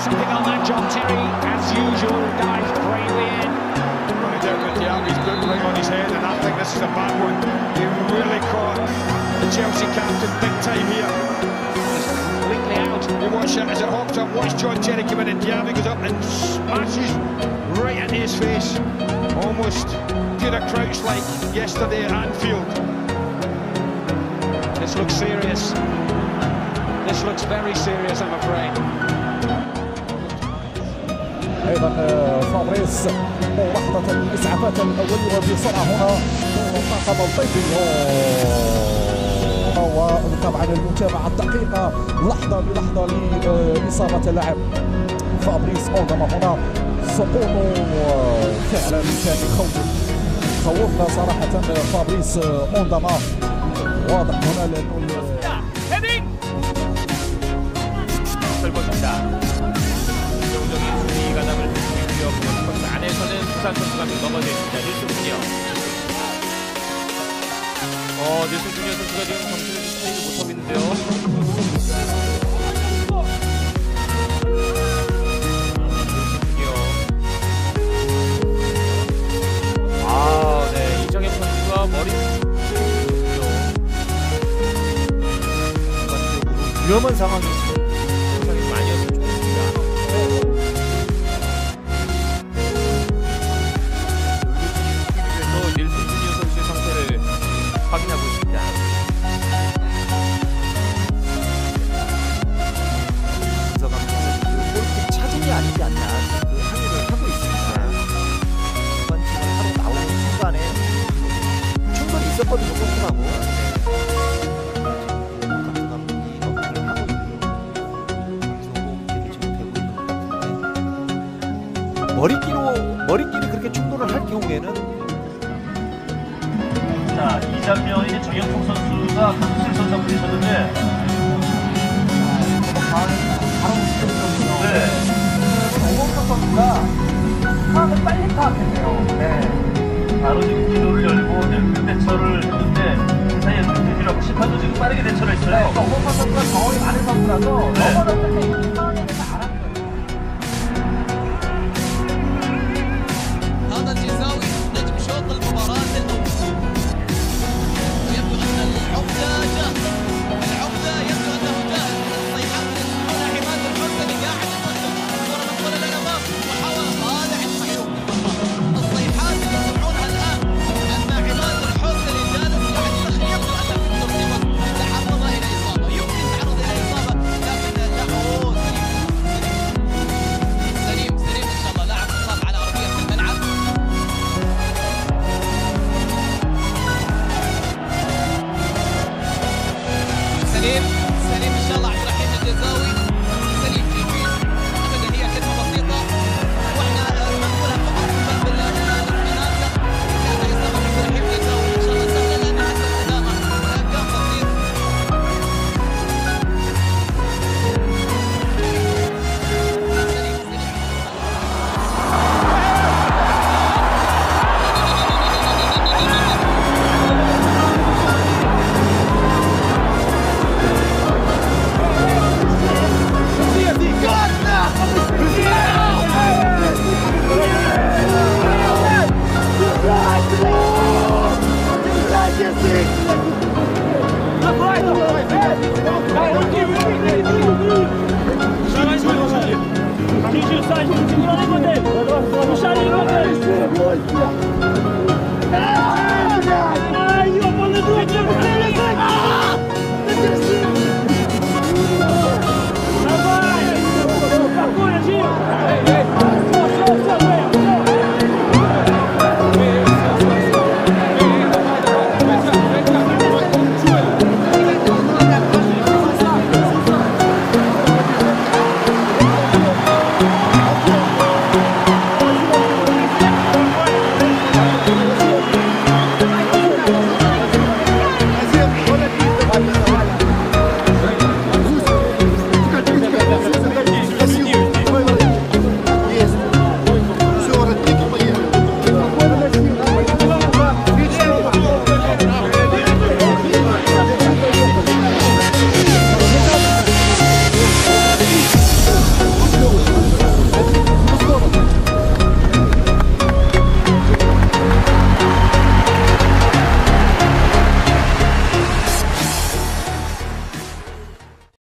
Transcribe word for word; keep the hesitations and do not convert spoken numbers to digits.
something on that. John Terry, as usual, dives bravely in. Well, he dealt with Diaby's boot right on his head, and I think this is a bad one. He really caught the Chelsea captain big time here. He's completely out. You watch it as it hopped up, watch John Terry come in, and Diaby goes up and smashes right into his face. Almost did a crouch like yesterday at Anfield. This looks serious. This looks very serious, I'm afraid. ايضا فابريس لحظه الاسعافات الاوليه وبسرعه هنا الطاقم الطبي وطبعا المتابعه الدقيقه لحظه بلحظه لاصابه اللاعب فابريس اونداما. هنا سقوط فعلا كان يخوف خوفنا صراحه فابريس اونداما. واضح هنا لانه 가담을 주고요. 코스 안에서는 부산 선수가 넘어져 있습니다. 닐슨 주니어. 어, 닐슨 주니어 선수가 지금 정신을 차리지 못하고 있는데요. 아, 네, 이정현 선수가 머리 위험한 상황이 상당히 많이 었으면 좋겠습니다. 닐슨 주니어 선수의 상태를 확인하고 있습니다. 김서 감독은 그 골킥 차징이 아니지 않나 그 항의를 하고 있습니다. 후반팀을 하러 나오는 순간에 충분히 있었거든요. 골킥하고. 감독 감독이 어필을 하고 있고요. 머리끼로 머리끼리 그렇게 충돌을 할 경우에는. 자, 이 장면이 정영종 선수가 강수실 선수가 부딪혔는데 바로 부딪혔거든요. 네. 정영종 선수가 파악을 빨리 파악했네요. 네. 바로 지금 기도를 열고 그 대처를 했는데 그 사이에 눈대지라고 심판도 지금 빠르게 대처를 했어요. 네. 정영종 선수가 경험이 많은 선수라서 네. 넘어졌을 때 이 상황에 대해서 알았어요. هذا الجزاوي نجم شوط المباراة الأول. ويبدو أن العودة جاهز. العودة يبدو أنه جاهز. الصيحات يسمعون حماية الحسني قاعد يقدم الكرة مقبلة للأمام محاولة صالح الصحيح. الصيحات يسمعونها الآن أما حماية الحسني جالس قاعد يدخل يبدو أنه تصيبه تعرض إلى إصابة. يمكن تعرض إلى إصابة لكن لا هو سليم سليم إن شاء الله لاعب مصاب على أرضية الملعب. سليم سليم ان شاء الله عبد الرحيم الجزاوي